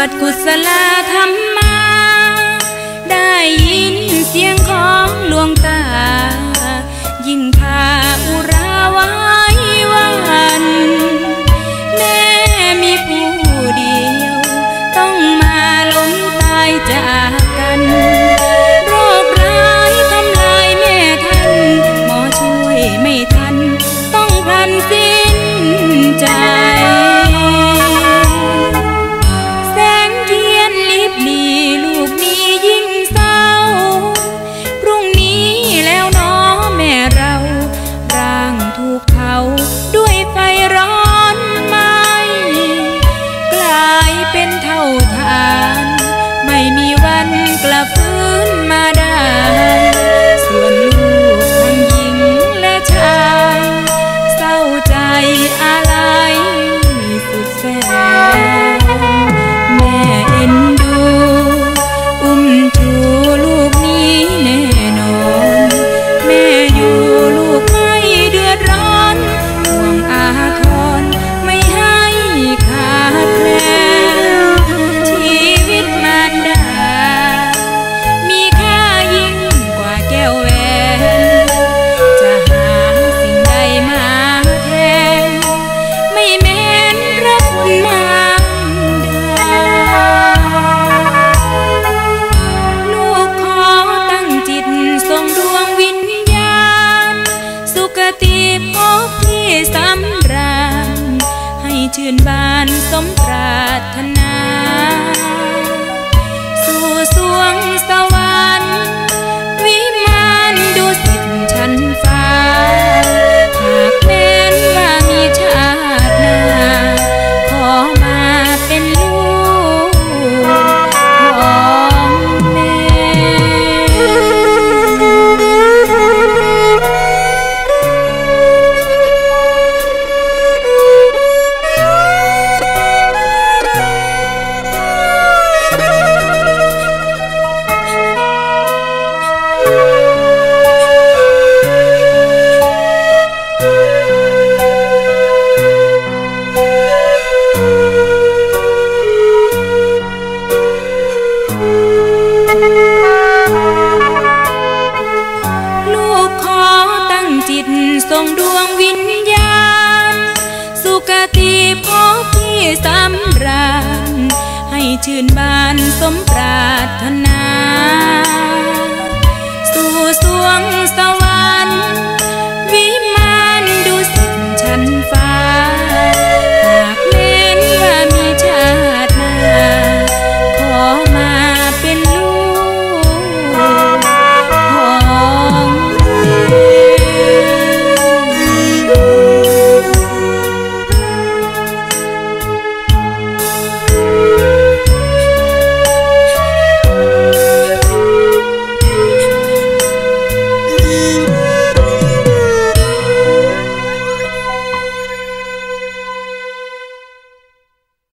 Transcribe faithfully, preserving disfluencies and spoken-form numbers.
ดกุศลธรรมา ได้ยินเสียงของหลวงตา ยิ่งพาอุราไว้วันแม่มีผู้เดียวต้องมาล้มตายจากกันโรคร้ายทำลายแม่ท่านหมอช่วยไม่ทันต้องพลันสิ้นใจแสงเทียนลิบหลีลูกนี้ยิ่งเศร้าพรุ่งนี้แล้วน้อแม่เราร่างถูกเผาด้วยไฟร้อนไหม้กลายเป็นเท่าฐานไม่มีวันกลับฟื้นมาได้ส่วนลูกทั้งหญิงและชายเศร้าใจอะไรสุดแสนแม่เอ็นดูอุ้มชูลูกนี้แน่นอนแม่อยู่ลูกไม่เดือดร้อนห่วงอาทรไม่ให้ขาดแคลนชีวิตมารดามีค่ายิ่งกว่าแก้วแหวนจะหาสิ่งใดมาแทนไม่แม้นพระคุณมารดาลูกขอตั้งจิตส่งดวงวิญญาณสุคติภพที่สำราญให้ชื่นบานสมปรารถนาสู่สวงสวรรค์วิมานดุสิตชั้นฟ้าหากแม้นว่ามีชาติหน้าขอมาเป็นลูกของแม่ลูกขอตั้งจิตส่งดวงวิญญาณสุคติภพที่สำราญให้ชื่นบานสมปรารถนาสู่สวงส